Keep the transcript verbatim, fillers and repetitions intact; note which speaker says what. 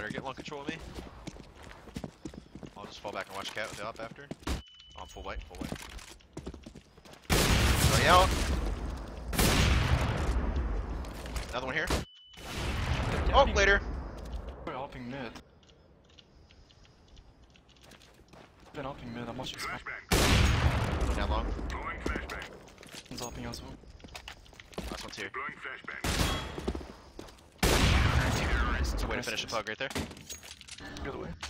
Speaker 1: better get one control of me. I'll just fall back and watch cat with the op after. Oh, I'm full white, full white. Going out. Another one here. Oh, later.
Speaker 2: We're hopping mid. Been hopping mid, I'm watching spot.
Speaker 1: Going down long.
Speaker 2: He's hopping as well.
Speaker 1: Last one's here. It's a way to finish the pug right there.
Speaker 2: Good way.